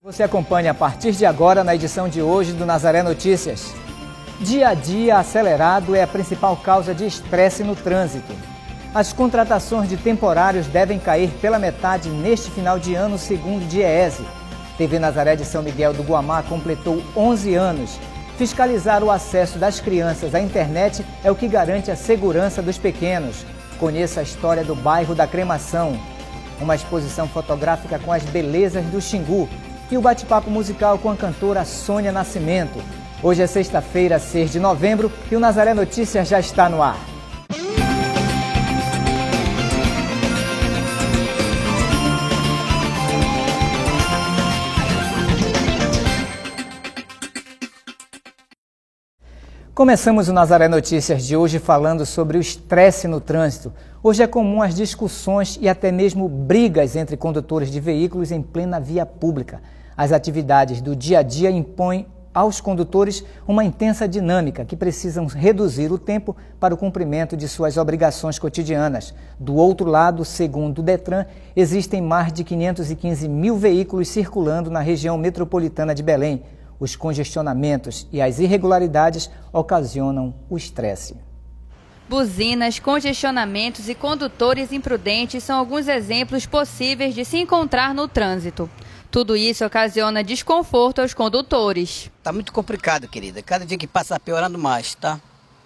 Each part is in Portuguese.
Você acompanha a partir de agora na edição de hoje do Nazaré Notícias. Dia a dia acelerado é a principal causa de estresse no trânsito. As contratações de temporários devem cair pela metade neste final de ano, segundo o DIEESE. TV Nazaré de São Miguel do Guamá completou 11 anos. Fiscalizar o acesso das crianças à internet é o que garante a segurança dos pequenos. Conheça a história do bairro da Cremação. Uma exposição fotográfica com as belezas do Xingu. E o bate-papo musical com a cantora Sônia Nascimento. Hoje é sexta-feira, 6 de novembro, e o Nazaré Notícias já está no ar. Começamos o Nazaré Notícias de hoje falando sobre o estresse no trânsito. Hoje é comum as discussões e até mesmo brigas entre condutores de veículos em plena via pública. As atividades do dia a dia impõem aos condutores uma intensa dinâmica que precisam reduzir o tempo para o cumprimento de suas obrigações cotidianas. Do outro lado, segundo o Detran, existem mais de 515 mil veículos circulando na região metropolitana de Belém. Os congestionamentos e as irregularidades ocasionam o estresse. Buzinas, congestionamentos e condutores imprudentes são alguns exemplos possíveis de se encontrar no trânsito. Tudo isso ocasiona desconforto aos condutores. Tá muito complicado, querida. Cada dia que passa piorando mais, tá?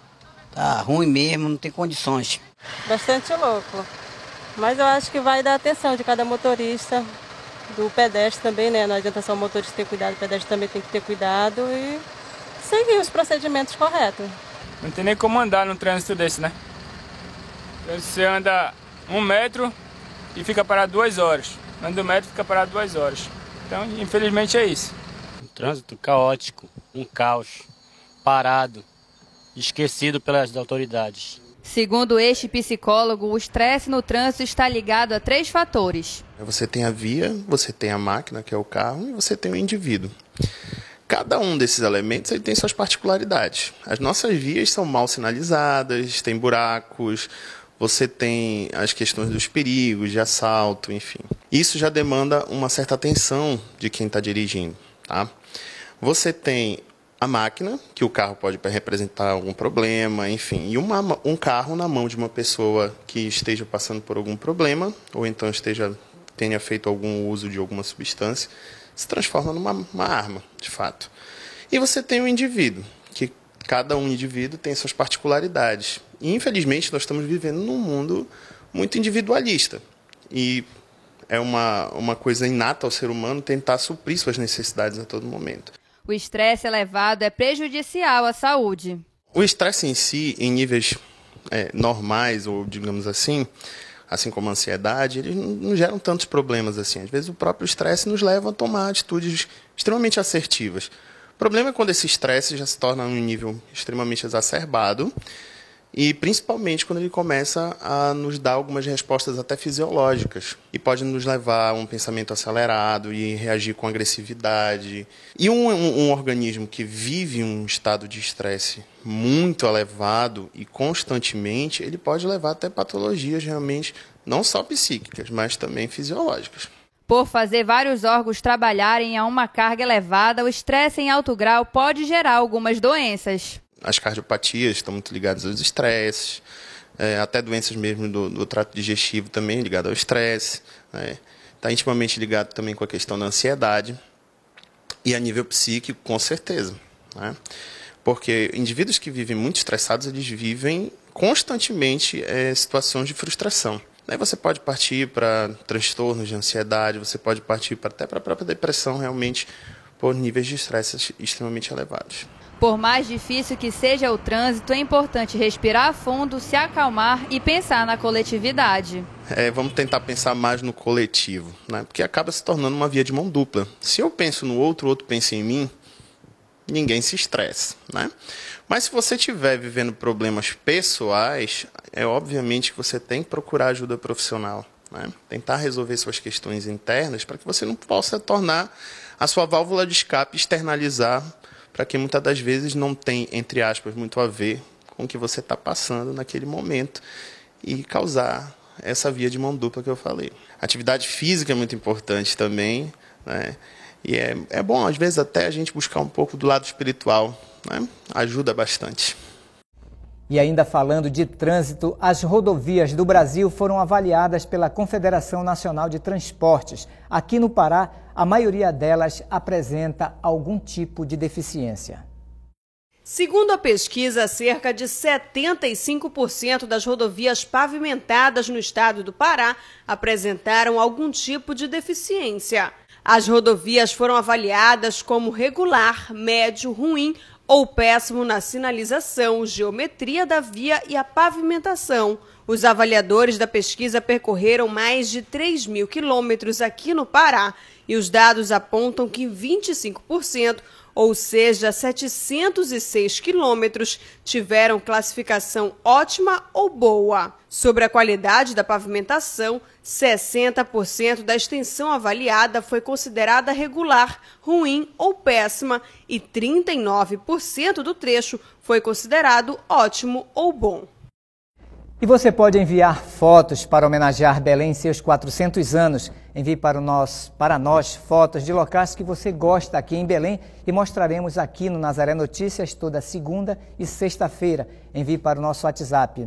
Tá ruim mesmo, não tem condições. Bastante louco. Mas eu acho que vai dar atenção de cada motorista, do pedestre também, né? Não adianta só o motorista ter cuidado, o pedestre também tem que ter cuidado e seguir os procedimentos corretos. Não tem nem como andar num trânsito desse, né? Você anda 1 metro e fica parado 2 horas. Anda 1 metro e fica parado 2 horas. Então, infelizmente, é isso. Um trânsito caótico, um caos, parado, esquecido pelas autoridades. Segundo este psicólogo, o estresse no trânsito está ligado a 3 fatores. Você tem a via, você tem a máquina, que é o carro, e você tem o indivíduo. Cada um desses elementos ele tem suas particularidades. As nossas vias são mal sinalizadas, tem buracos, você tem as questões dos perigos, de assalto, enfim. Isso já demanda uma certa atenção de quem está dirigindo, tá? Você tem a máquina, que o carro pode representar algum problema, enfim. E um carro na mão de uma pessoa que esteja passando por algum problema, ou então tenha feito algum uso de alguma substância, se transforma numa arma, de fato. E você tem o indivíduo, que cada indivíduo tem suas particularidades. E, infelizmente, nós estamos vivendo num mundo muito individualista. E é uma coisa inata ao ser humano tentar suprir suas necessidades a todo momento. O estresse elevado é prejudicial à saúde. O estresse em si, em níveis normais, ou digamos assim como a ansiedade, eles não geram tantos problemas assim. Às vezes o próprio estresse nos leva a tomar atitudes extremamente assertivas. O problema é quando esse estresse já se torna um nível extremamente exacerbado e principalmente quando ele começa a nos dar algumas respostas até fisiológicas e pode nos levar a um pensamento acelerado e reagir com agressividade. E um organismo que vive um estado de estresse muito elevado e constantemente, ele pode levar até patologias realmente não só psíquicas, mas também fisiológicas. Por fazer vários órgãos trabalharem a uma carga elevada, o estresse em alto grau pode gerar algumas doenças. As cardiopatias estão muito ligadas aos estresses, até doenças mesmo do trato digestivo também ligadas ao estresse. Está intimamente ligado também com a questão da ansiedade e a nível psíquico, com certeza. Né? Porque indivíduos que vivem muito estressados, eles vivem constantemente situações de frustração. Daí você pode partir para transtornos de ansiedade, você pode partir até para a própria depressão, realmente, por níveis de estresse extremamente elevados. Por mais difícil que seja o trânsito, é importante respirar fundo, se acalmar e pensar na coletividade. Vamos tentar pensar mais no coletivo, né? Porque acaba se tornando uma via de mão dupla. Se eu penso no outro, o outro pensa em mim, ninguém se estressa, né? Mas se você estiver vivendo problemas pessoais, obviamente que você tem que procurar ajuda profissional, né? Tentar resolver suas questões internas para que você não possa tornar a sua válvula de escape, externalizar para que muitas das vezes não tem, entre aspas, muito a ver com o que você está passando naquele momento e causar essa via de mão dupla que eu falei. Atividade física é muito importante também, né? E é bom, às vezes, até a gente buscar um pouco do lado espiritual, né? Ajuda bastante. E ainda falando de trânsito, as rodovias do Brasil foram avaliadas pela Confederação Nacional de Transportes. Aqui no Pará, a maioria delas apresenta algum tipo de deficiência. Segundo a pesquisa, cerca de 75% das rodovias pavimentadas no estado do Pará apresentaram algum tipo de deficiência. As rodovias foram avaliadas como regular, médio, ruim ou péssimo na sinalização, geometria da via e a pavimentação. Os avaliadores da pesquisa percorreram mais de 3.000 quilômetros aqui no Pará e os dados apontam que 25%, ou seja, 706 quilômetros, tiveram classificação ótima ou boa. Sobre a qualidade da pavimentação, 60% da extensão avaliada foi considerada regular, ruim ou péssima e 39% do trecho foi considerado ótimo ou bom. E você pode enviar fotos para homenagear Belém em seus 400 anos. Envie para nós fotos de locais que você gosta aqui em Belém e mostraremos aqui no Nazaré Notícias toda segunda e sexta-feira. Envie para o nosso WhatsApp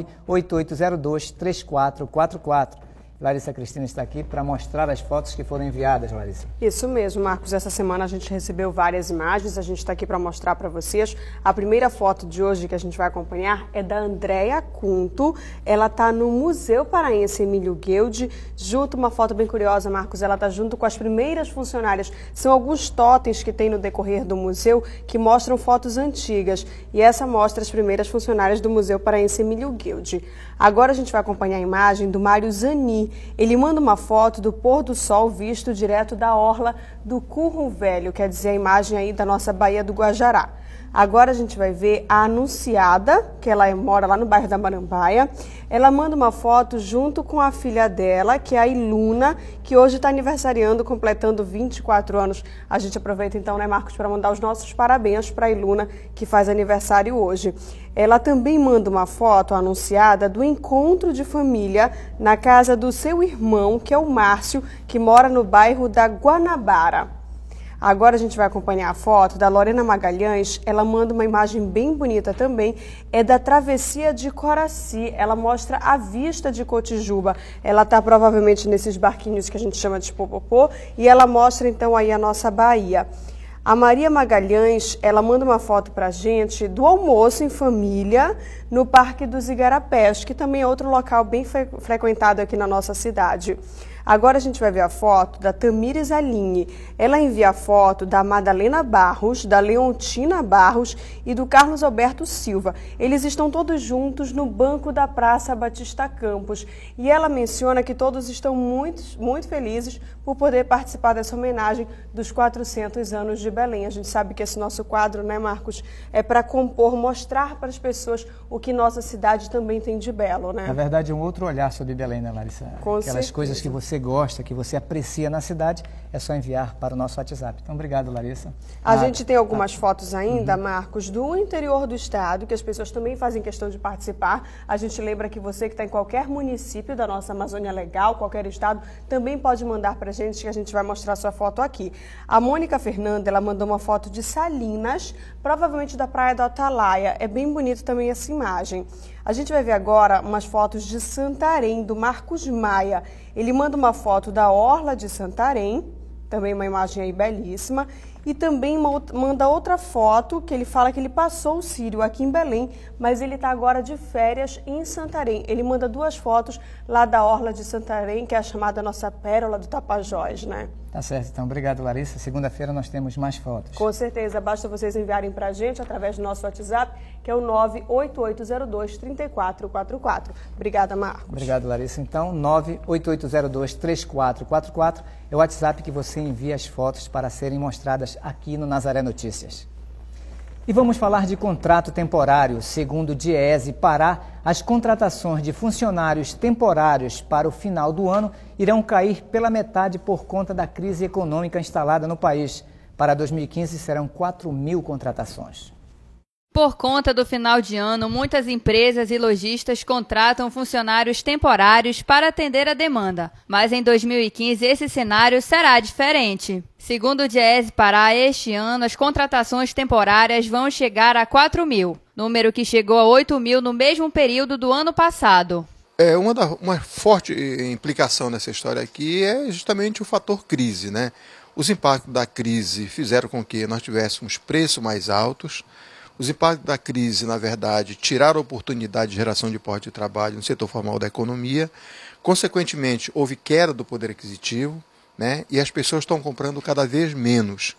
988023444. Larissa Cristina está aqui para mostrar as fotos que foram enviadas, Larissa. Isso mesmo, Marcos. Essa semana a gente recebeu várias imagens, a gente está aqui para mostrar para vocês. A primeira foto de hoje que a gente vai acompanhar é da Andréia Cunto. Ela está no Museu Paraense Emílio Guilde, junto, uma foto bem curiosa, Marcos, ela está junto com as primeiras funcionárias. São alguns totens que tem no decorrer do museu que mostram fotos antigas. E essa mostra as primeiras funcionárias do Museu Paraense Emílio Guilde. Agora a gente vai acompanhar a imagem do Mário Zani. Ele manda uma foto do pôr do sol visto direto da orla do Curro Velho, quer dizer, a imagem aí da nossa Baía do Guajará. Agora a gente vai ver a Anunciada, que ela mora lá no bairro da Marambaia. Ela manda uma foto junto com a filha dela, que é a Iluna, que hoje está aniversariando, completando 24 anos. A gente aproveita então, né, Marcos, para mandar os nossos parabéns para a Iluna, que faz aniversário hoje. Ela também manda uma foto, a Anunciada, do encontro de família na casa do seu irmão, que é o Márcio, que mora no bairro da Guanabara. Agora a gente vai acompanhar a foto da Lorena Magalhães. Ela manda uma imagem bem bonita também, é da travessia de Coraci. Ela mostra a vista de Cotijuba. Ela está provavelmente nesses barquinhos que a gente chama de popopô e ela mostra então aí a nossa Bahia. A Maria Magalhães, ela manda uma foto para a gente do almoço em família no Parque dos Igarapés, que também é outro local bem frequentado aqui na nossa cidade. Agora a gente vai ver a foto da Tamires Aline. Ela envia a foto da Madalena Barros, da Leontina Barros e do Carlos Alberto Silva. Eles estão todos juntos no banco da Praça Batista Campos. E ela menciona que todos estão muito felizes por poder participar dessa homenagem dos 400 anos de Belém. A gente sabe que esse nosso quadro, né, Marcos, é para compor, mostrar para as pessoas o que nossa cidade também tem de belo, né? Na verdade, é um outro olhar sobre Belém, né, Larissa? Aquelas coisas que você gosta, que você aprecia na cidade, é só enviar para o nosso WhatsApp. Então, obrigado, Larissa. A gente tem algumas fotos ainda, Marcos, do interior do estado, que as pessoas também fazem questão de participar. A gente lembra que você que está em qualquer município da nossa Amazônia Legal, qualquer estado, também pode mandar para a gente, que a gente vai mostrar a sua foto aqui. A Mônica Fernanda, ela mandou uma foto de Salinas, provavelmente da Praia do Atalaia. É bem bonito também essa imagem. A gente vai ver agora umas fotos de Santarém, do Marcos Maia. Ele manda uma foto da orla de Santarém, também uma imagem aí belíssima, e também manda outra foto que ele fala que ele passou o Círio aqui em Belém, mas ele está agora de férias em Santarém. Ele manda duas fotos lá da orla de Santarém, que é a chamada nossa pérola do Tapajós, né? Tá certo, então obrigado, Larissa. Segunda-feira nós temos mais fotos. Com certeza, basta vocês enviarem para a gente através do nosso WhatsApp, que é o 98802-3444. Obrigada, Marcos. Obrigado, Larissa. Então, 98802-3444 é o WhatsApp que você envia as fotos para serem mostradas aqui no Nazaré Notícias. E vamos falar de contrato temporário. Segundo o Diese Pará, as contratações de funcionários temporários para o final do ano irão cair pela metade por conta da crise econômica instalada no país. Para 2015 serão 4.000 contratações. Por conta do final de ano, muitas empresas e lojistas contratam funcionários temporários para atender a demanda. Mas em 2015 esse cenário será diferente. Segundo o Diese Pará, este ano as contratações temporárias vão chegar a 4.000, número que chegou a 8.000 no mesmo período do ano passado. Uma forte implicação nessa história aqui é justamente o fator crise, né? Os impactos da crise fizeram com que nós tivéssemos preços mais altos. Os impactos da crise, na verdade, tiraram a oportunidade de geração de postos de trabalho no setor formal da economia. Consequentemente, houve queda do poder aquisitivo, né? E as pessoas estão comprando cada vez menos.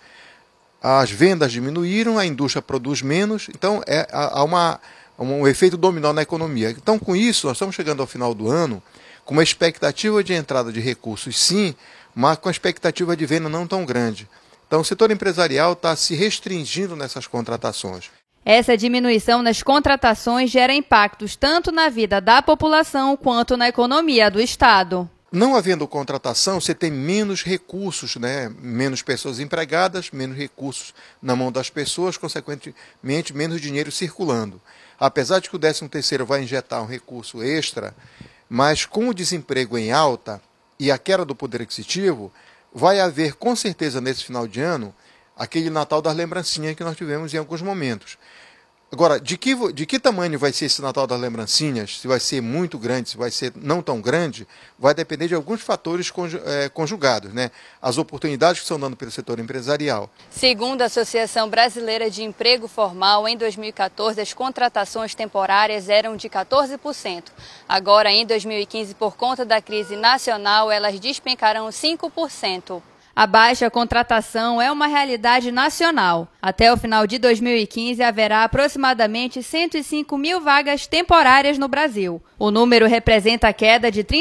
As vendas diminuíram, a indústria produz menos, então há um efeito dominó na economia. Então, com isso, nós estamos chegando ao final do ano com uma expectativa de entrada de recursos, sim, mas com a expectativa de venda não tão grande. Então, o setor empresarial está se restringindo nessas contratações. Essa diminuição nas contratações gera impactos tanto na vida da população quanto na economia do Estado. Não havendo contratação, você tem menos recursos, né? Menos pessoas empregadas, menos recursos na mão das pessoas, consequentemente menos dinheiro circulando. Apesar de que o 13º vai injetar um recurso extra, mas com o desemprego em alta e a queda do poder aquisitivo, vai haver com certeza nesse final de ano aquele Natal das lembrancinhas que nós tivemos em alguns momentos. Agora, de que tamanho vai ser esse Natal das lembrancinhas? Se vai ser muito grande, se vai ser não tão grande, vai depender de alguns fatores conjugados, né? As oportunidades que estão dando pelo setor empresarial. Segundo a Associação Brasileira de Emprego Formal, em 2014 as contratações temporárias eram de 14%. Agora, em 2015, por conta da crise nacional, elas despencarão 5%. A baixa contratação é uma realidade nacional. Até o final de 2015, haverá aproximadamente 105.000 vagas temporárias no Brasil. O número representa a queda de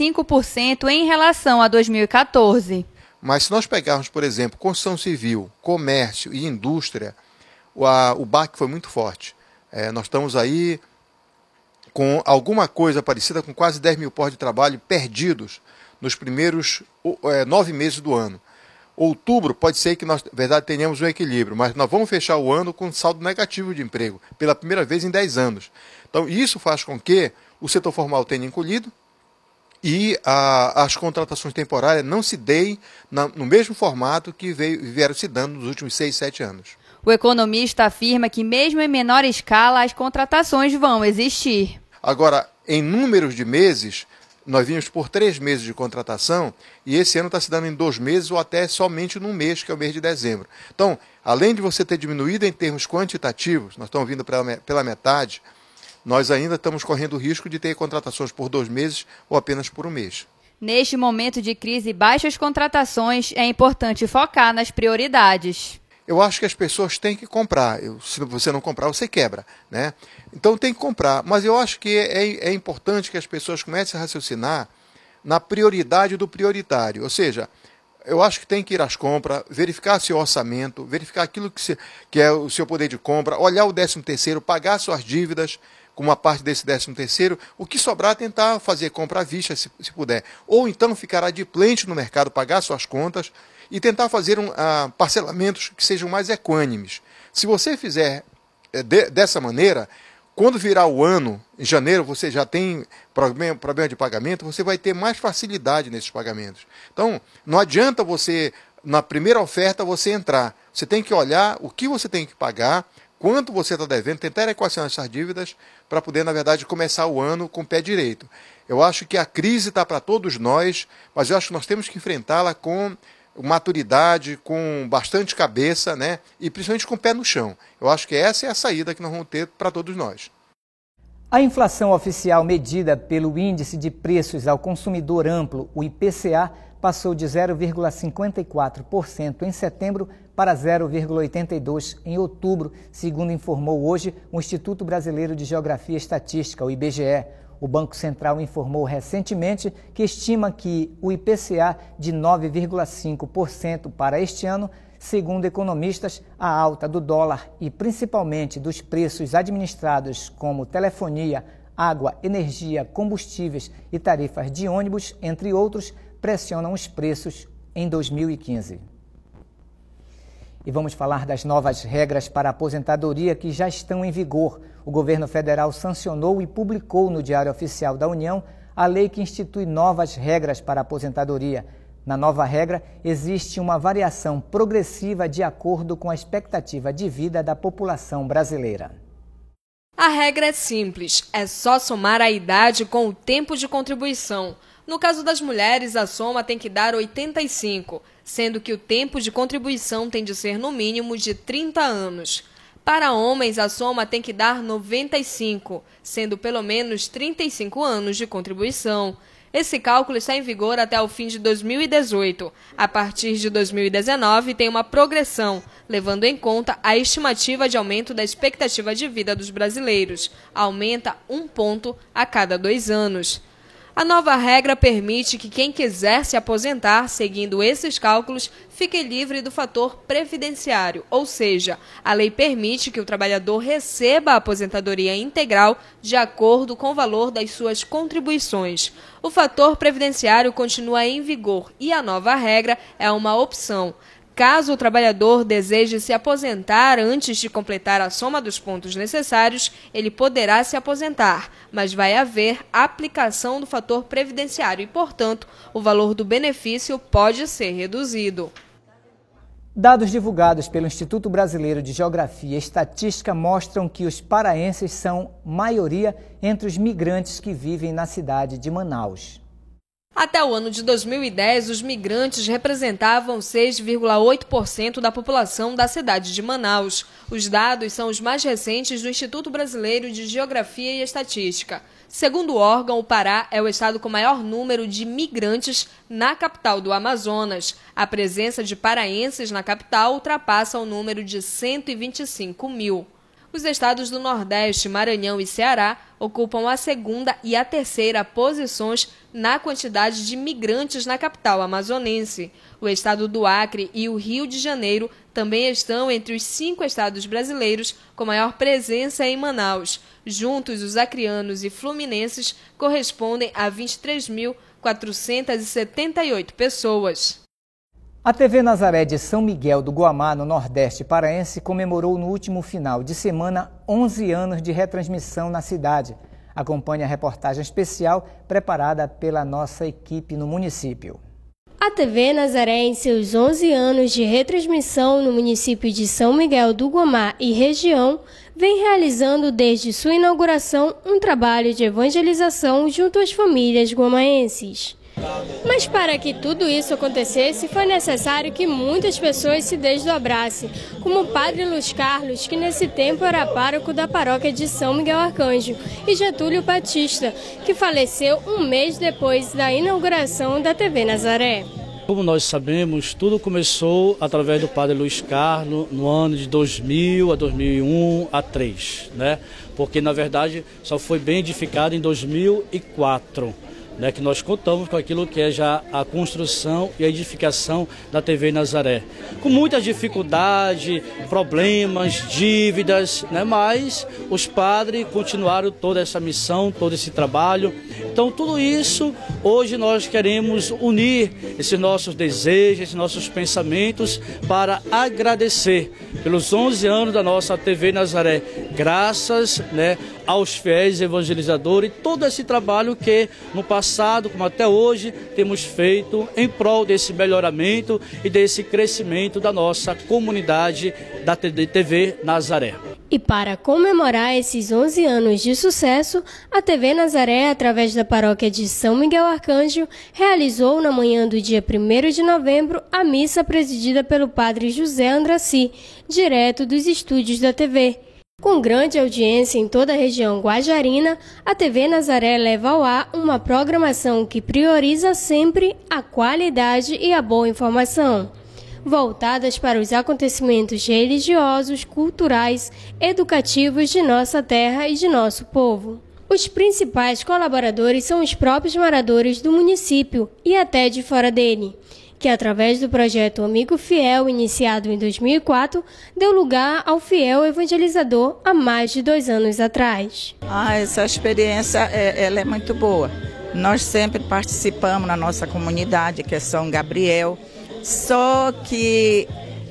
35% em relação a 2014. Mas se nós pegarmos, por exemplo, construção civil, comércio e indústria, o baque foi muito forte. Nós estamos aí com alguma coisa parecida com quase 10.000 postos de trabalho perdidos nos primeiros 9 meses do ano. Outubro pode ser que nós, na verdade, tenhamos um equilíbrio, mas nós vamos fechar o ano com saldo negativo de emprego, pela primeira vez em 10 anos. Então, isso faz com que o setor formal tenha encolhido e as contratações temporárias não se deem no mesmo formato que vieram se dando nos últimos 6, 7 anos. O economista afirma que, mesmo em menor escala, as contratações vão existir. Agora, em números de meses, nós vimos por 3 meses de contratação e esse ano está se dando em 2 meses ou até somente num mês, que é o mês de dezembro. Então, além de você ter diminuído em termos quantitativos, nós estamos vindo pela metade, nós ainda estamos correndo o risco de ter contratações por 2 meses ou apenas por 1 mês. Neste momento de crise e baixas contratações, é importante focar nas prioridades. Eu acho que as pessoas têm que comprar. Se você não comprar, você quebra, né? Então tem que comprar. Mas eu acho que é importante que as pessoas comecem a raciocinar na prioridade do prioritário. Ou seja, eu acho que tem que ir às compras, verificar seu orçamento, verificar aquilo que é o seu poder de compra, olhar o 13º, pagar suas dívidas com uma parte desse 13º, o que sobrar tentar fazer compra à vista, se puder. Ou então ficar adimplente no mercado, pagar suas contas e tentar fazer parcelamentos que sejam mais equânimes. Se você fizer dessa maneira, quando virar o ano, em janeiro, você já tem problema de pagamento, você vai ter mais facilidade nesses pagamentos. Então, não adianta você, na primeira oferta, você entrar. Você tem que olhar o que você tem que pagar, quanto você está devendo, tentar equacionar essas dívidas para poder, na verdade, começar o ano com o pé direito. Eu acho que a crise está para todos nós, mas eu acho que nós temos que enfrentá-la com maturidade, com bastante cabeça, né? E principalmente com o pé no chão. Eu acho que essa é a saída que nós vamos ter para todos nós. A inflação oficial medida pelo Índice de Preços ao Consumidor Amplo, o IPCA, passou de 0,54% em setembro para 0,82% em outubro, segundo informou hoje o Instituto Brasileiro de Geografia e Estatística, o IBGE. O Banco Central informou recentemente que estima que o IPCA de 9,5% para este ano, segundo economistas, a alta do dólar e principalmente dos preços administrados como telefonia, água, energia, combustíveis e tarifas de ônibus, entre outros, pressionam os preços em 2015. E vamos falar das novas regras para a aposentadoria que já estão em vigor. O governo federal sancionou e publicou no Diário Oficial da União a lei que institui novas regras para a aposentadoria. Na nova regra, existe uma variação progressiva de acordo com a expectativa de vida da população brasileira. A regra é simples, é só somar a idade com o tempo de contribuição. No caso das mulheres, a soma tem que dar 85, sendo que o tempo de contribuição tem de ser no mínimo de 30 anos. Para homens, a soma tem que dar 95, sendo pelo menos 35 anos de contribuição. Esse cálculo está em vigor até o fim de 2018. A partir de 2019, tem uma progressão, levando em conta a estimativa de aumento da expectativa de vida dos brasileiros. Aumenta 1 ponto a cada 2 anos. A nova regra permite que quem quiser se aposentar seguindo esses cálculos fique livre do fator previdenciário, ou seja, a lei permite que o trabalhador receba a aposentadoria integral de acordo com o valor das suas contribuições. O fator previdenciário continua em vigor e a nova regra é uma opção. Caso o trabalhador deseje se aposentar antes de completar a soma dos pontos necessários, ele poderá se aposentar, mas vai haver aplicação do fator previdenciário e, portanto, o valor do benefício pode ser reduzido. Dados divulgados pelo Instituto Brasileiro de Geografia e Estatística mostram que os paraenses são maioria entre os migrantes que vivem na cidade de Manaus. Até o ano de 2010, os migrantes representavam 6,8% da população da cidade de Manaus. Os dados são os mais recentes do Instituto Brasileiro de Geografia e Estatística. Segundo o órgão, o Pará é o estado com maior número de migrantes na capital do Amazonas. A presença de paraenses na capital ultrapassa o número de 125 mil. Os estados do Nordeste, Maranhão e Ceará ocupam a segunda e a terceira posições na quantidade de migrantes na capital amazonense. O estado do Acre e o Rio de Janeiro também estão entre os 5 estados brasileiros com maior presença em Manaus. Juntos, os acreanos e fluminenses correspondem a 23.478 pessoas. A TV Nazaré de São Miguel do Guamá, no Nordeste paraense, comemorou no último final de semana 11 anos de retransmissão na cidade. Acompanhe a reportagem especial preparada pela nossa equipe no município. A TV Nazaré, em seus 11 anos de retransmissão no município de São Miguel do Guamá e região, vem realizando desde sua inauguração um trabalho de evangelização junto às famílias guamaenses. Mas para que tudo isso acontecesse, foi necessário que muitas pessoas se desdobrassem, como o padre Luiz Carlos, que nesse tempo era pároco da paróquia de São Miguel Arcanjo, e Getúlio Batista, que faleceu um mês depois da inauguração da TV Nazaré. Como nós sabemos, tudo começou através do padre Luiz Carlos no ano de 2000 a 2001 a 2003, né? Porque na verdade só foi bem edificado em 2004. Que nós contamos com aquilo que é já a construção e a edificação da TV Nazaré. Com muitas dificuldades, problemas, dívidas, mas os padres continuaram toda essa missão, todo esse trabalho. Então tudo isso, hoje nós queremos unir esses nossos desejos, esses nossos pensamentos para agradecer pelos 11 anos da nossa TV Nazaré. Graças aos fiéis evangelizadores e todo esse trabalho que no passado, como até hoje, temos feito em prol desse melhoramento e desse crescimento da nossa comunidade da TV Nazaré. E para comemorar esses 11 anos de sucesso, a TV Nazaré, através da paróquia de São Miguel Arcanjo, realizou na manhã do dia 1º de novembro a missa presidida pelo padre José Andraci, direto dos estúdios da TV. Com grande audiência em toda a região guajarina, a TV Nazaré leva ao ar uma programação que prioriza sempre a qualidade e a boa informação, voltadas para os acontecimentos religiosos, culturais, educativos de nossa terra e de nosso povo. Os principais colaboradores são os próprios moradores do município e até de fora dele, que através do projeto Amigo Fiel, iniciado em 2004, deu lugar ao fiel evangelizador há mais de 2 anos atrás. Essa experiência ela é muito boa. Nós sempre participamos na nossa comunidade, que é São Gabriel, só que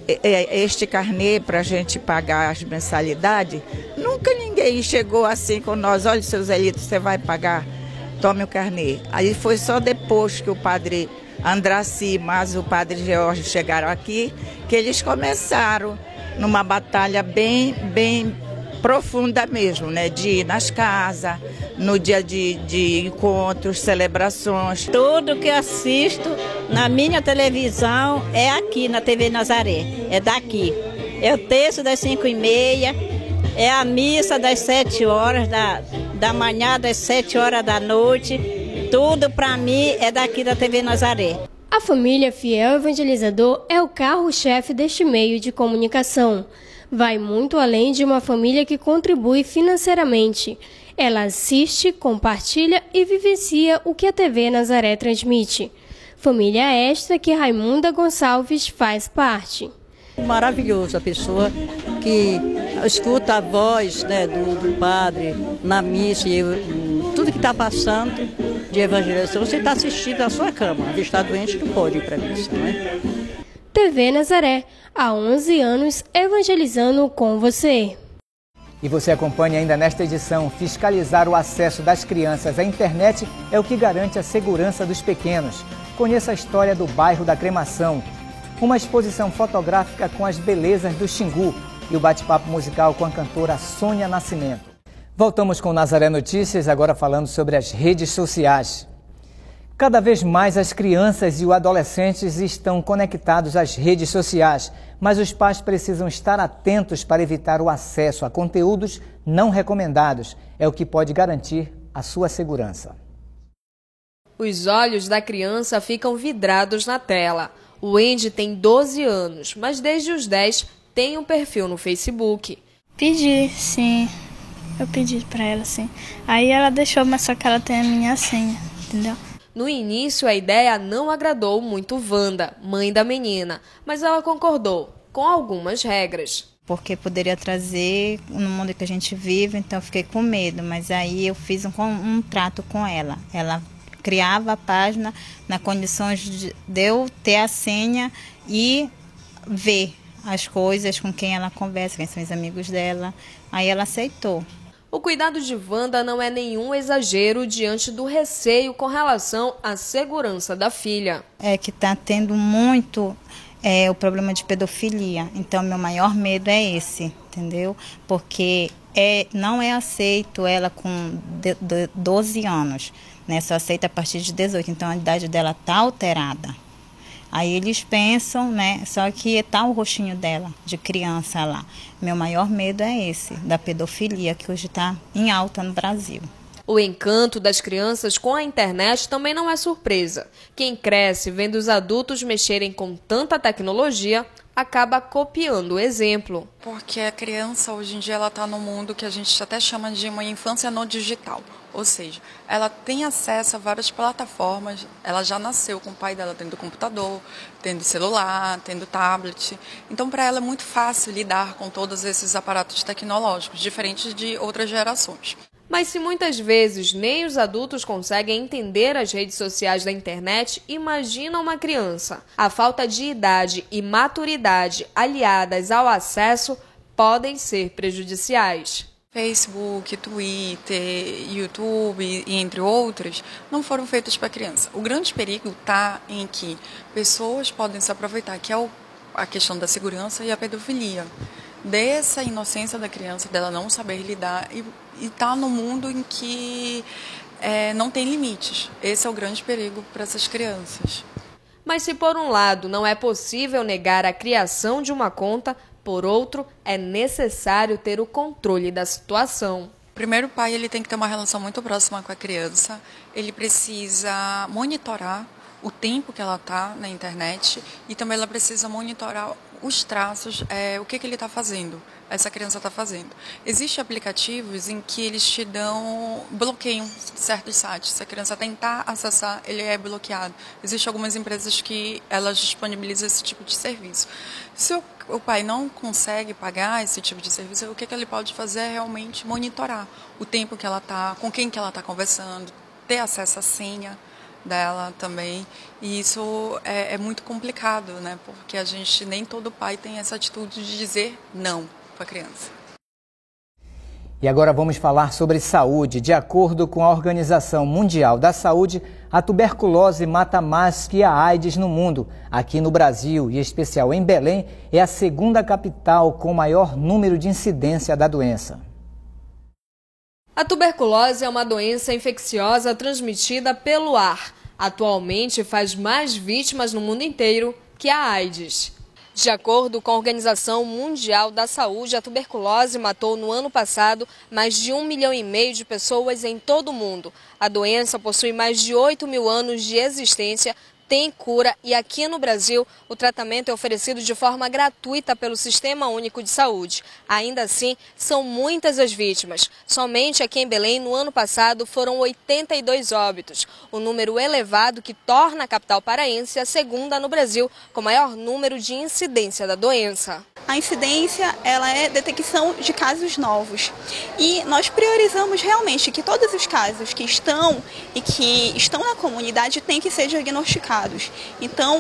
este carnê para a gente pagar as mensalidades, nunca ninguém chegou assim com nós, olha, seu Zelito, você vai pagar, tome o carnê. Aí foi só depois que o padre Andraci, mas o padre George chegaram aqui, que eles começaram numa batalha bem profunda mesmo, né? De ir nas casas, no dia de encontros, celebrações. Tudo que eu assisto na minha televisão é aqui na TV Nazaré, é daqui. É o texto das 5h30, é a missa das 7 horas da manhã, das 7 horas da noite. Tudo para mim é daqui da TV Nazaré. A família Fiel Evangelizador é o carro-chefe deste meio de comunicação. Vai muito além de uma família que contribui financeiramente. Ela assiste, compartilha e vivencia o que a TV Nazaré transmite. Família esta que Raimunda Gonçalves faz parte. Maravilhoso a pessoa que escuta a voz, né, do padre na missa e tudo que está passando de evangelização, você está assistindo à sua cama. A está doente não pode ir para a missa, não é? TV Nazaré, há 11 anos evangelizando com você. E você acompanha ainda nesta edição. Fiscalizar o acesso das crianças à internet é o que garante a segurança dos pequenos. Conheça a história do bairro da Cremação. Uma exposição fotográfica com as belezas do Xingu e o bate-papo musical com a cantora Sônia Nascimento. Voltamos com Nazaré Notícias, agora falando sobre as redes sociais. Cada vez mais as crianças e os adolescentes estão conectados às redes sociais, mas os pais precisam estar atentos para evitar o acesso a conteúdos não recomendados. É o que pode garantir a sua segurança. Os olhos da criança ficam vidrados na tela. O Andy tem 12 anos, mas desde os 10 tem um perfil no Facebook. Pedi, sim. Eu pedi pra ela, sim. Aí ela deixou, mas só que ela tem a minha senha, entendeu? No início, a ideia não agradou muito Wanda, mãe da menina, mas ela concordou, com algumas regras. Porque poderia trazer no mundo que a gente vive, então eu fiquei com medo, mas aí eu fiz um trato com ela. Ela criava a página na condições de eu ter a senha e ver as coisas com quem ela conversa, quem são os amigos dela. Aí ela aceitou. O cuidado de Wanda não é nenhum exagero diante do receio com relação à segurança da filha. É que está tendo muito o problema de pedofilia. Então, meu maior medo é esse, entendeu? Porque não é aceito ela com 12 anos, né? Só aceita a partir de 18. Então, a idade dela está alterada. Aí eles pensam, né? Só que tá o rostinho dela, de criança lá. Meu maior medo é esse, da pedofilia, que hoje está em alta no Brasil. O encanto das crianças com a internet também não é surpresa. Quem cresce vendo os adultos mexerem com tanta tecnologia acaba copiando o exemplo. Porque a criança hoje em dia ela está no mundo que a gente até chama de uma infância no digital. Ou seja, ela tem acesso a várias plataformas, ela já nasceu com o pai dela tendo computador, tendo celular, tendo tablet. Então, para ela é muito fácil lidar com todos esses aparatos tecnológicos, diferentes de outras gerações. Mas se muitas vezes nem os adultos conseguem entender as redes sociais da internet, imagina uma criança. A falta de idade e maturidade aliadas ao acesso podem ser prejudiciais. Facebook, Twitter, YouTube e entre outros, não foram feitos para criança. O grande perigo está em que pessoas podem se aproveitar, que é a questão da segurança e a pedofilia. Dessa inocência da criança, dela não saber lidar e está no mundo em que não tem limites. Esse é o grande perigo para essas crianças. Mas se por um lado não é possível negar a criação de uma conta, por outro, é necessário ter o controle da situação. Primeiro, o pai ele tem que ter uma relação muito próxima com a criança. Ele precisa monitorar o tempo que ela está na internet e também ela precisa monitorar os traços, o que ele está fazendo, essa criança está fazendo. Existem aplicativos em que eles te bloqueiam certos sites. Se a criança tentar acessar, ele é bloqueado. Existem algumas empresas que elas disponibilizam esse tipo de serviço. Se o pai não consegue pagar esse tipo de serviço, o que ele pode fazer é realmente monitorar o tempo que ela está, com quem que ela está conversando, ter acesso à senha. dela também. E isso é muito complicado, né? Porque nem todo pai tem essa atitude de dizer não para a criança. E agora vamos falar sobre saúde. De acordo com a Organização Mundial da Saúde, a tuberculose mata mais que a AIDS no mundo. Aqui no Brasil, e em especial em Belém, é a segunda capital com maior número de incidência da doença. A tuberculose é uma doença infecciosa transmitida pelo ar. Atualmente faz mais vítimas no mundo inteiro que a AIDS. De acordo com a Organização Mundial da Saúde, a tuberculose matou no ano passado mais de 1,5 milhão de pessoas em todo o mundo. A doença possui mais de 8 mil anos de existência, tem cura e aqui no Brasil o tratamento é oferecido de forma gratuita pelo Sistema Único de Saúde. Ainda assim, são muitas as vítimas. Somente aqui em Belém, no ano passado, foram 82 óbitos. O número elevado que torna a capital paraense a segunda no Brasil com maior número de incidência da doença. A incidência, ela é detecção de casos novos. E nós priorizamos realmente que todos os casos que estão na comunidade têm que ser diagnosticados. Então,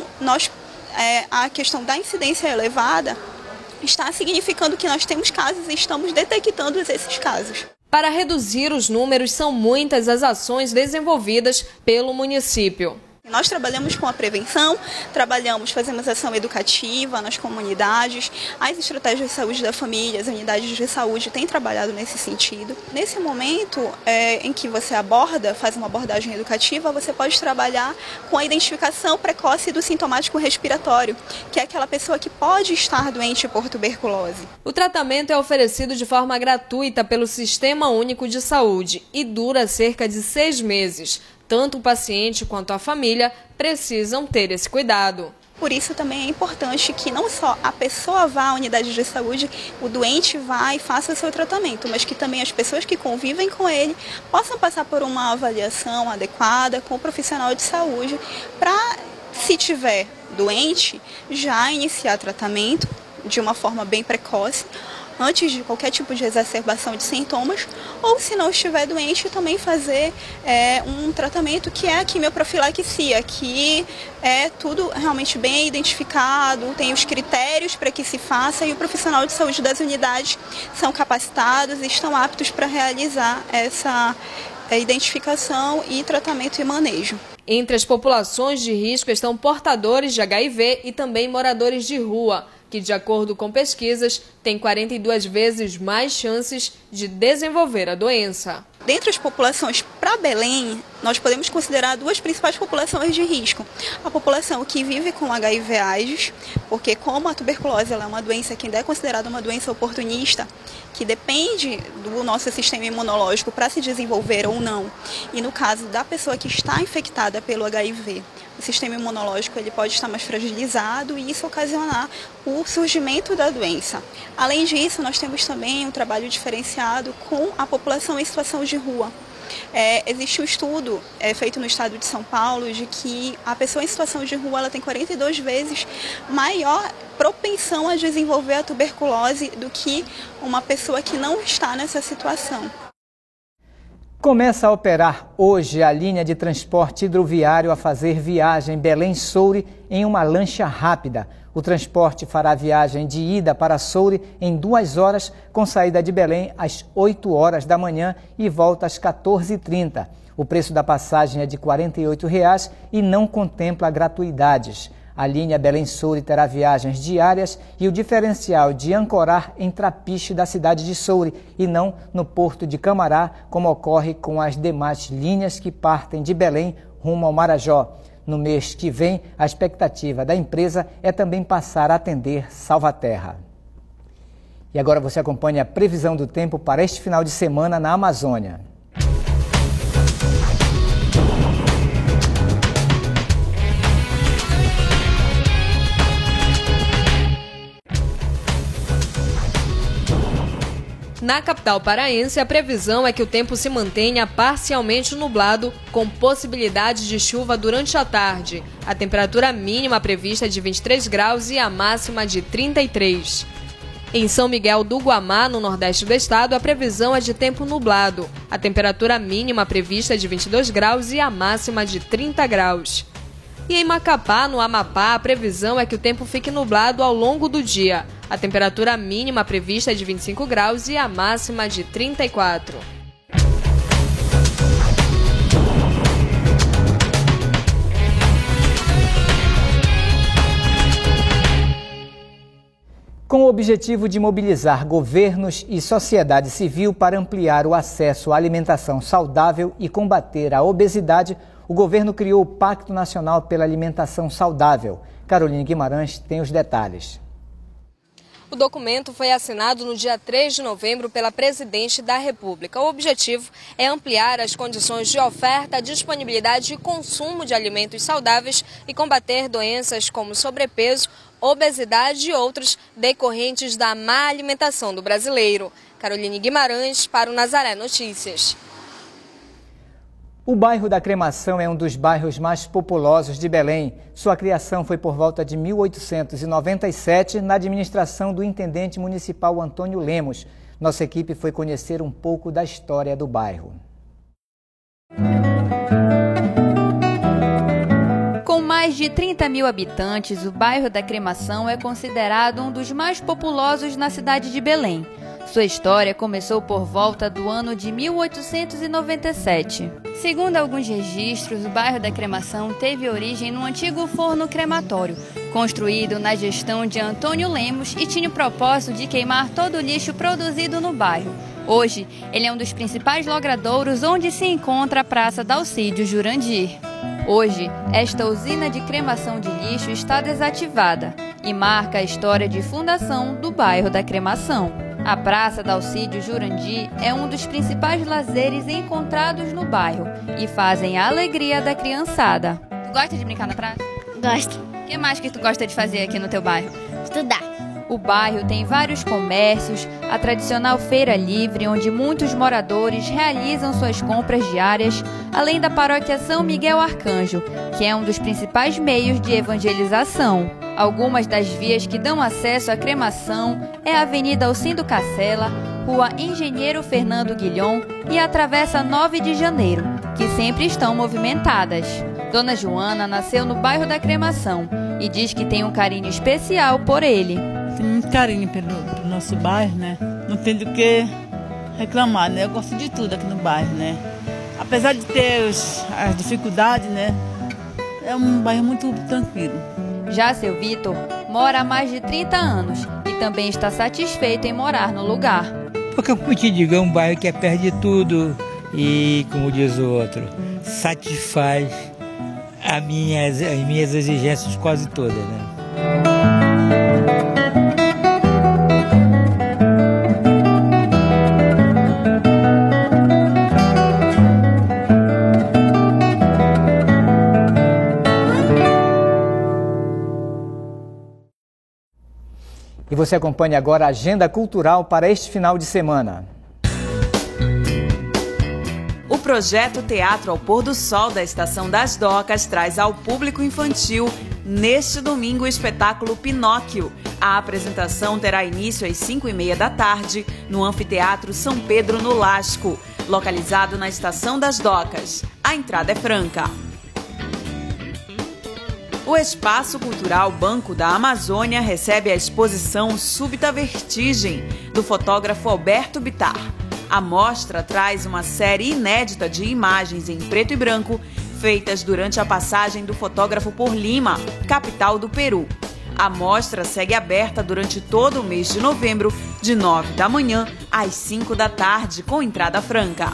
a questão da incidência elevada está significando que nós temos casos e estamos detectando esses casos. Para reduzir os números, são muitas as ações desenvolvidas pelo município. Nós trabalhamos com a prevenção, fazemos ação educativa nas comunidades, as estratégias de saúde da família, as unidades de saúde têm trabalhado nesse sentido. Nesse momento em que você faz uma abordagem educativa, você pode trabalhar com a identificação precoce do sintomático respiratório, que é aquela pessoa que pode estar doente por tuberculose. O tratamento é oferecido de forma gratuita pelo Sistema Único de Saúde e dura cerca de 6 meses. Tanto o paciente quanto a família precisam ter esse cuidado. Por isso também é importante que não só a pessoa vá à unidade de saúde, o doente vá e faça o seu tratamento, mas que também as pessoas que convivem com ele possam passar por uma avaliação adequada com o profissional de saúde para, se tiver doente, já iniciar tratamento de uma forma bem precoce, antes de qualquer tipo de exacerbação de sintomas, ou se não estiver doente, também fazer um tratamento que é a quimioprofilaxia, que é tudo realmente bem identificado, tem os critérios para que se faça e o profissional de saúde das unidades são capacitados e estão aptos para realizar essa identificação e tratamento e manejo. Entre as populações de risco estão portadores de HIV e também moradores de rua, que, de acordo com pesquisas, têm 42 vezes mais chances de desenvolver a doença. Dentre as populações para Belém, nós podemos considerar duas principais populações de risco. A população que vive com HIV/AIDS, porque como a tuberculose ela é uma doença que ainda é considerada uma doença oportunista, que depende do nosso sistema imunológico para se desenvolver ou não. E no caso da pessoa que está infectada pelo HIV, o sistema imunológico ele pode estar mais fragilizado e isso ocasionar o surgimento da doença. Além disso, nós temos também um trabalho diferenciado com a população em situação de rua. Existe um estudo feito no estado de São Paulo de que a pessoa em situação de rua ela tem 42 vezes maior propensão a desenvolver a tuberculose do que uma pessoa que não está nessa situação. Começa a operar hoje a linha de transporte hidroviário a fazer viagem Belém-Soure em uma lancha rápida. O transporte fará a viagem de ida para Soure em 2 horas, com saída de Belém às 8 horas da manhã e volta às 14h30. O preço da passagem é de R$ 48,00 e não contempla gratuidades. A linha Belém-Soure terá viagens diárias e o diferencial de ancorar em Trapiche da cidade de Soure e não no porto de Camará, como ocorre com as demais linhas que partem de Belém rumo ao Marajó. No mês que vem, a expectativa da empresa é também passar a atender Salvaterra. E agora você acompanha a previsão do tempo para este final de semana na Amazônia. Na capital paraense, a previsão é que o tempo se mantenha parcialmente nublado, com possibilidade de chuva durante a tarde. A temperatura mínima prevista é de 23 graus e a máxima de 33. Em São Miguel do Guamá, no nordeste do estado, a previsão é de tempo nublado. A temperatura mínima prevista é de 22 graus e a máxima de 30 graus. E em Macapá, no Amapá, a previsão é que o tempo fique nublado ao longo do dia. A temperatura mínima prevista é de 25 graus e a máxima de 34. Com o objetivo de mobilizar governos e sociedade civil para ampliar o acesso à alimentação saudável e combater a obesidade, o governo criou o Pacto Nacional pela Alimentação Saudável. Caroline Guimarães tem os detalhes. O documento foi assinado no dia 3 de novembro pela Presidente da República. O objetivo é ampliar as condições de oferta, disponibilidade e consumo de alimentos saudáveis e combater doenças como sobrepeso, obesidade e outros decorrentes da má alimentação do brasileiro. Caroline Guimarães para o Nazaré Notícias. O bairro da Cremação é um dos bairros mais populosos de Belém. Sua criação foi por volta de 1897, na administração do intendente municipal Antônio Lemos. Nossa equipe foi conhecer um pouco da história do bairro. Com mais de 30 mil habitantes, o bairro da Cremação é considerado um dos mais populosos na cidade de Belém. Sua história começou por volta do ano de 1897. Segundo alguns registros, o bairro da Cremação teve origem num antigo forno crematório, construído na gestão de Antônio Lemos e tinha o propósito de queimar todo o lixo produzido no bairro. Hoje, ele é um dos principais logradouros onde se encontra a Praça Dalcídio Jurandir. Hoje, esta usina de cremação de lixo está desativada e marca a história de fundação do bairro da Cremação. A Praça Dalcídio Jurandir é um dos principais lazeres encontrados no bairro e fazem a alegria da criançada. Tu gosta de brincar na praça? Gosto. O que mais que tu gosta de fazer aqui no teu bairro? Estudar. O bairro tem vários comércios, a tradicional feira livre, onde muitos moradores realizam suas compras diárias, além da paróquia São Miguel Arcanjo, que é um dos principais meios de evangelização. Algumas das vias que dão acesso à Cremação é a Avenida Alcindo Cacela, Rua Engenheiro Fernando Guilhom e a Travessa 9 de Janeiro, que sempre estão movimentadas. Dona Joana nasceu no bairro da Cremação e diz que tem um carinho especial por ele. Tenho muito carinho pelo nosso bairro, né? Não tem do que reclamar, né? Eu gosto de tudo aqui no bairro, né? Apesar de ter as dificuldades, né? É um bairro muito tranquilo. Já seu Vitor mora há mais de 30 anos e também está satisfeito em morar no lugar. Porque, como te digo, é um bairro que é perto de tudo e, como diz o outro, satisfaz as minhas exigências quase todas, né? E você acompanha agora a agenda cultural para este final de semana. O projeto Teatro ao Pôr do Sol da Estação das Docas traz ao público infantil, neste domingo, o espetáculo Pinóquio. A apresentação terá início às 5h30 da tarde, no Anfiteatro São Pedro, no Lasco, localizado na Estação das Docas. A entrada é franca. O Espaço Cultural Banco da Amazônia recebe a exposição Súbita Vertigem, do fotógrafo Alberto Bittar. A mostra traz uma série inédita de imagens em preto e branco, feitas durante a passagem do fotógrafo por Lima, capital do Peru. A mostra segue aberta durante todo o mês de novembro, de 9 da manhã às 5 da tarde, com entrada franca.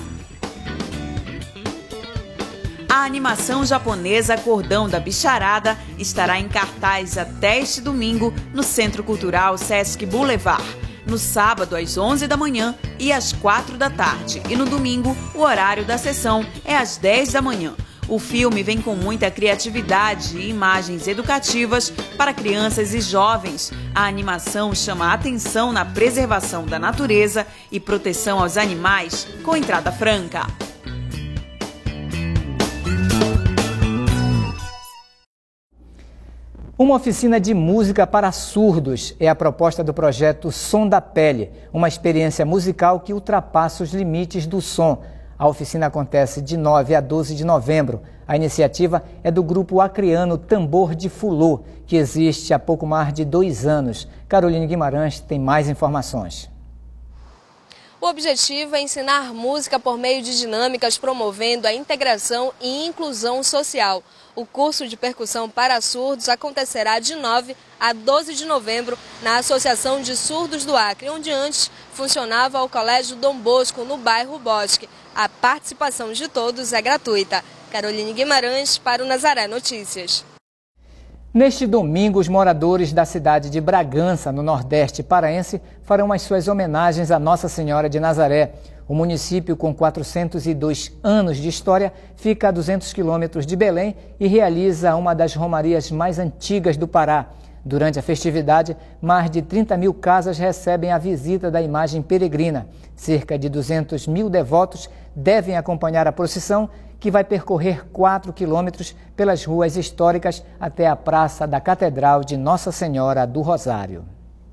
A animação japonesa Cordão da Bicharada estará em cartaz até este domingo no Centro Cultural Sesc Boulevard, no sábado às 11 da manhã e às 4 da tarde, e no domingo o horário da sessão é às 10 da manhã. O filme vem com muita criatividade e imagens educativas para crianças e jovens. A animação chama a atenção na preservação da natureza e proteção aos animais, com entrada franca. Uma oficina de música para surdos é a proposta do projeto Som da Pele, uma experiência musical que ultrapassa os limites do som. A oficina acontece de 9 a 12 de novembro. A iniciativa é do grupo acreano Tambor de Fulô, que existe há pouco mais de 2 anos. Caroline Guimarães tem mais informações. O objetivo é ensinar música por meio de dinâmicas promovendo a integração e inclusão social. O curso de percussão para surdos acontecerá de 9 a 12 de novembro na Associação de Surdos do Acre, onde antes funcionava o Colégio Dom Bosco, no bairro Bosque. A participação de todos é gratuita. Caroline Guimarães para o Nazaré Notícias. Neste domingo, os moradores da cidade de Bragança, no Nordeste paraense, farão as suas homenagens a Nossa Senhora de Nazaré. O município, com 402 anos de história, fica a 200 quilômetros de Belém e realiza uma das romarias mais antigas do Pará. Durante a festividade, mais de 30 mil casas recebem a visita da imagem peregrina. Cerca de 200 mil devotos devem acompanhar a procissão, que vai percorrer 4 quilômetros pelas ruas históricas até a Praça da Catedral de Nossa Senhora do Rosário.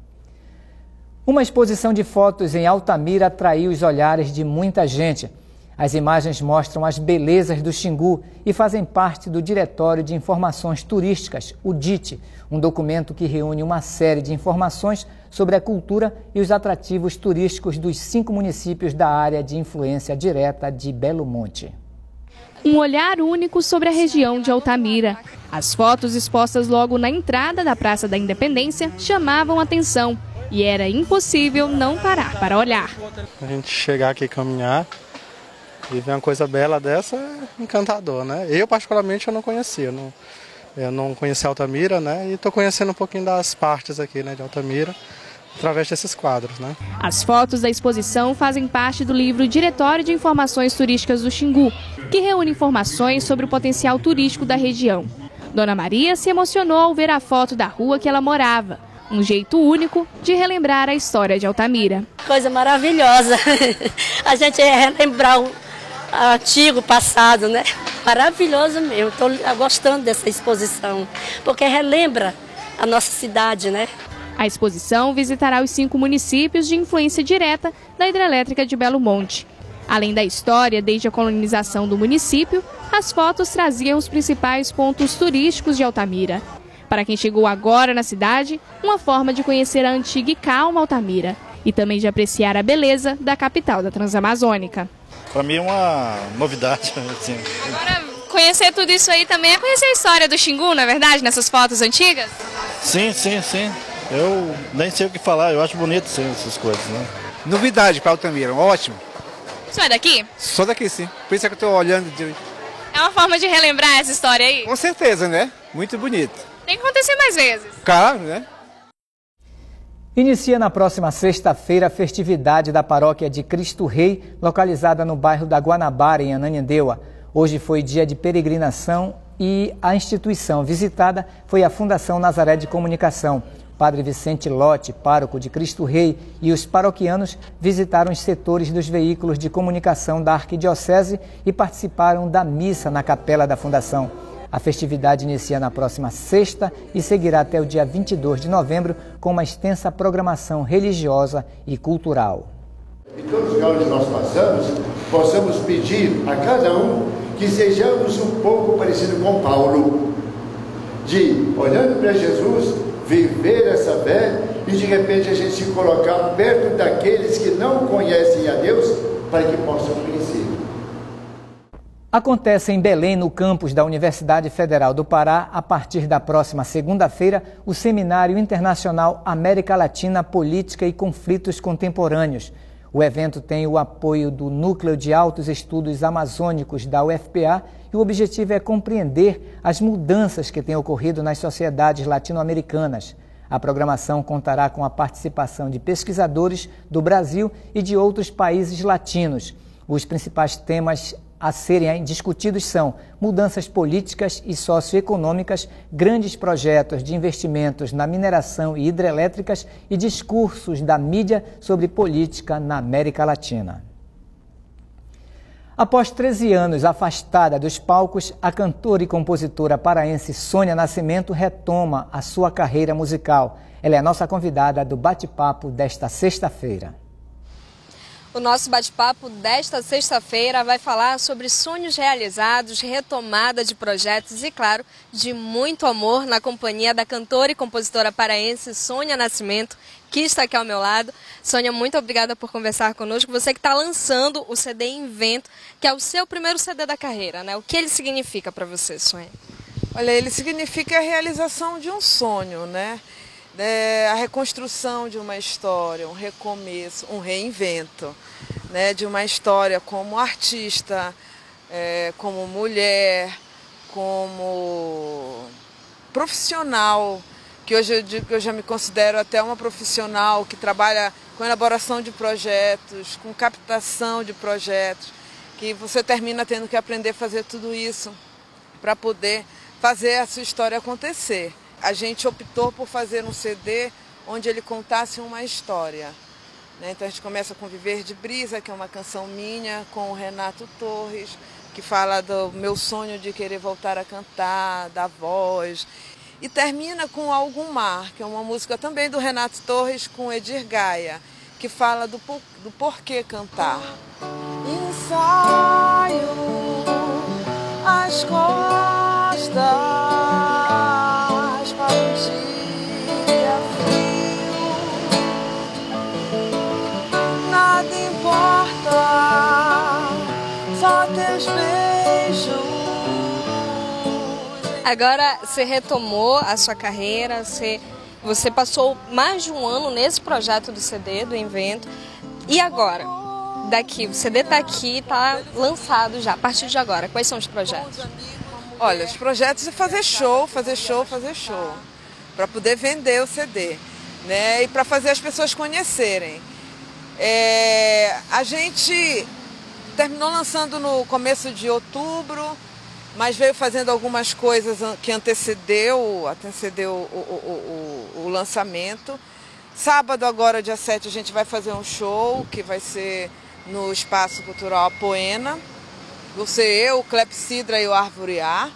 Uma exposição de fotos em Altamira atraiu os olhares de muita gente. As imagens mostram as belezas do Xingu e fazem parte do Diretório de Informações Turísticas, o DIT, um documento que reúne uma série de informações sobre a cultura e os atrativos turísticos dos 5 municípios da área de influência direta de Belo Monte. Um olhar único sobre a região de Altamira. As fotos expostas logo na entrada da Praça da Independência chamavam atenção e era impossível não parar para olhar. A gente chegar aqui e caminhar e ver uma coisa bela dessa é encantador, né? Eu particularmente eu não conhecia, eu não conhecia Altamira, né? E estou conhecendo um pouquinho das partes aqui, né, de Altamira, através desses quadros, né? As fotos da exposição fazem parte do livro Diretório de Informações Turísticas do Xingu, que reúne informações sobre o potencial turístico da região. Dona Maria se emocionou ao ver a foto da rua que ela morava, um jeito único de relembrar a história de Altamira. Coisa maravilhosa, a gente relembrar o antigo passado, né? Maravilhoso mesmo, estou gostando dessa exposição, porque relembra a nossa cidade, né? A exposição visitará os 5 municípios de influência direta da hidrelétrica de Belo Monte. Além da história desde a colonização do município, as fotos traziam os principais pontos turísticos de Altamira. Para quem chegou agora na cidade, uma forma de conhecer a antiga e calma Altamira e também de apreciar a beleza da capital da Transamazônica. Para mim é uma novidade. Assim. Agora, conhecer tudo isso aí também é conhecer a história do Xingu, não é verdade, nessas fotos antigas? Sim, sim, sim. Eu nem sei o que falar, eu acho bonito sim, essas coisas, né? Novidade para Altamira, ótimo. O senhor é daqui? Sou daqui sim, por isso é que eu estou olhando. É uma forma de relembrar essa história aí? Com certeza, né? Muito bonito. Tem que acontecer mais vezes. Claro, né? Inicia na próxima sexta-feira a festividade da paróquia de Cristo Rei, localizada no bairro da Guanabara, em Ananindeua. Hoje foi dia de peregrinação e a instituição visitada foi a Fundação Nazaré de Comunicação. Padre Vicente Lote, pároco de Cristo Rei, e os paroquianos visitaram os setores dos veículos de comunicação da Arquidiocese e participaram da missa na capela da Fundação. A festividade inicia na próxima sexta e seguirá até o dia 22 de novembro com uma extensa programação religiosa e cultural. Em todos os lugares que nós passamos, possamos pedir a cada um que sejamos um pouco parecido com Paulo, de, olhando para Jesus, viver essa fé e de repente a gente se colocar perto daqueles que não conhecem a Deus para que possam conhecer. Acontece em Belém, no campus da Universidade Federal do Pará, a partir da próxima segunda-feira, o Seminário Internacional América Latina, Política e Conflitos Contemporâneos. O evento tem o apoio do Núcleo de Altos Estudos Amazônicos da UFPA e o objetivo é compreender as mudanças que têm ocorrido nas sociedades latino-americanas. A programação contará com a participação de pesquisadores do Brasil e de outros países latinos. Os principais temas a serem discutidos são mudanças políticas e socioeconômicas, grandes projetos de investimentos na mineração e hidrelétricas e discursos da mídia sobre política na América Latina. Após 13 anos afastada dos palcos, a cantora e compositora paraense Sônia Nascimento retoma a sua carreira musical. Ela é a nossa convidada do bate-papo desta sexta-feira. O nosso bate-papo desta sexta-feira vai falar sobre sonhos realizados, retomada de projetos e, claro, de muito amor na companhia da cantora e compositora paraense Sônia Nascimento, que está aqui ao meu lado. Sônia, muito obrigada por conversar conosco. Você que está lançando o CD Invento, que é o seu primeiro CD da carreira, né? O que ele significa para você, Sônia? Olha, ele significa a realização de um sonho, né? A reconstrução de uma história, um recomeço, um reinvento, né? De uma história como artista, como mulher, como profissional, que hoje eu digo que eu já me considero até uma profissional que trabalha com elaboração de projetos, com captação de projetos, que você termina tendo que aprender a fazer tudo isso para poder fazer a sua história acontecer. A gente optou por fazer um CD onde ele contasse uma história, né? Então a gente começa com Viver de Brisa, que é uma canção minha, com o Renato Torres, que fala do meu sonho de querer voltar a cantar, da voz. E termina com Algum Mar, que é uma música também do Renato Torres com Edir Gaia, que fala do porquê cantar. Ensaio as costas para um dia frio, nada importa, só teus beijos. Agora você retomou a sua carreira, você passou mais de um ano nesse projeto do CD, do Invento. E agora? Daqui, o CD está aqui, está lançado já. A partir de agora, quais são os projetos? Olha, os projetos é fazer show, para poder vender o CD, né? E para fazer as pessoas conhecerem. A gente terminou lançando no começo de outubro, mas veio fazendo algumas coisas que antecedeu o lançamento. Sábado, agora, dia 7, a gente vai fazer um show que vai ser no Espaço Cultural Apoena. Vou ser eu, o Clepsidra e o Arvorear.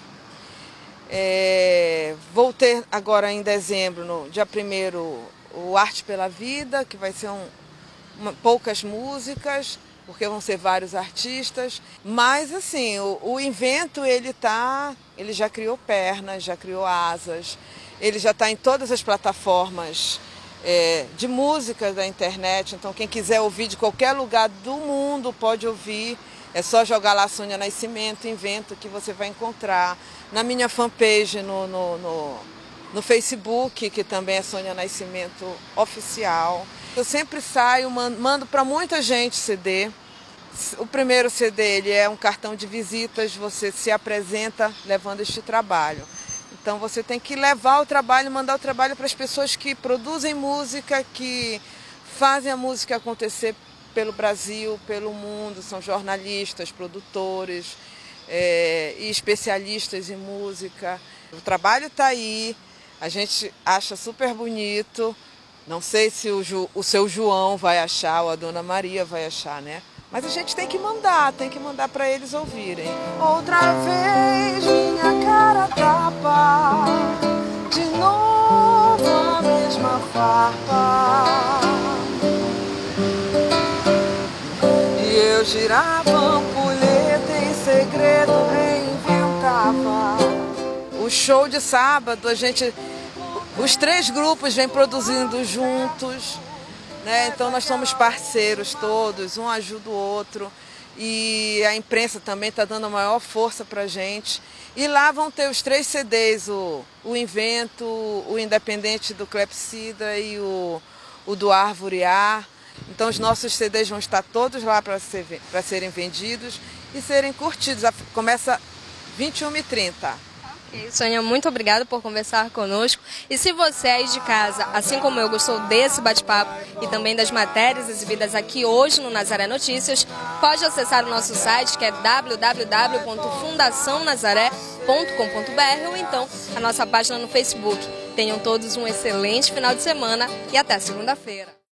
Vou ter agora em dezembro, no dia 1º, o Arte pela Vida, que vai ser poucas músicas, porque vão ser vários artistas. Mas assim, o Invento, ele já criou pernas, já criou asas, ele já está em todas as plataformas de música da internet. Então quem quiser ouvir de qualquer lugar do mundo pode ouvir. É só jogar lá Sônia Nascimento, Invento, que você vai encontrar. Na minha fanpage no Facebook, que também é Sônia Nascimento Oficial. Eu sempre saio, mando para muita gente CD. O primeiro CD, ele é um cartão de visitas, você se apresenta levando este trabalho. Então você tem que levar o trabalho, mandar o trabalho para as pessoas que produzem música, que fazem a música acontecer pelo Brasil, pelo mundo. São jornalistas, produtores e especialistas em música. O trabalho está aí, a gente acha super bonito. Não sei se o seu João vai achar ou a Dona Maria vai achar, né? Mas a gente tem que mandar para eles ouvirem. Outra vez minha cara tapa, de novo a mesma farpa. E eu girava ampulheta, em segredo reinventava. O show de sábado, os 3 grupos vêm produzindo juntos, né? Então nós somos parceiros todos, um ajuda o outro. E a imprensa também está dando a maior força para a gente. E lá vão ter os 3 CDs, o Invento, o Independente do Clepsidra e o do Arvorear. Então os nossos CDs vão estar todos lá para serem vendidos e serem curtidos. Começa 21h30. Sônia, muito obrigada por conversar conosco. E se você aí de casa, assim como eu, gostou desse bate-papo e também das matérias exibidas aqui hoje no Nazaré Notícias, pode acessar o nosso site, que é www.fundacionazaré.com.br, ou então a nossa página no Facebook. Tenham todos um excelente final de semana e até segunda-feira.